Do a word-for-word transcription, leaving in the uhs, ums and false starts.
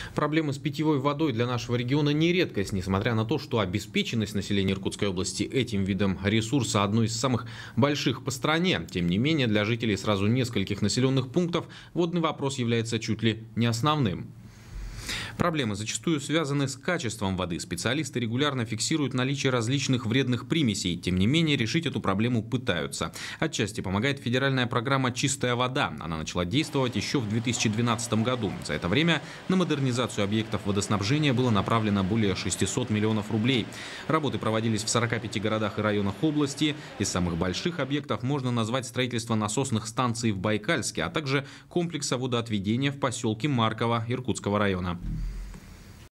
Проблемы с питьевой водой для нашего региона не редкость, несмотря на то, что обеспеченность населения Иркутской области этим видом ресурса одной из самых больших по стране. Тем не менее, для жителей сразу нескольких населенных пунктов водный вопрос является чуть ли не основным. Проблемы зачастую связаны с качеством воды. Специалисты регулярно фиксируют наличие различных вредных примесей. Тем не менее, решить эту проблему пытаются. Отчасти помогает федеральная программа «Чистая вода». Она начала действовать еще в две тысячи двенадцатом году. За это время на модернизацию объектов водоснабжения было направлено более шестисот миллионов рублей. Работы проводились в сорока пяти городах и районах области. Из самых больших объектов можно назвать строительство насосных станций в Байкальске, а также комплекса водоотведения в поселке Марково Иркутского района.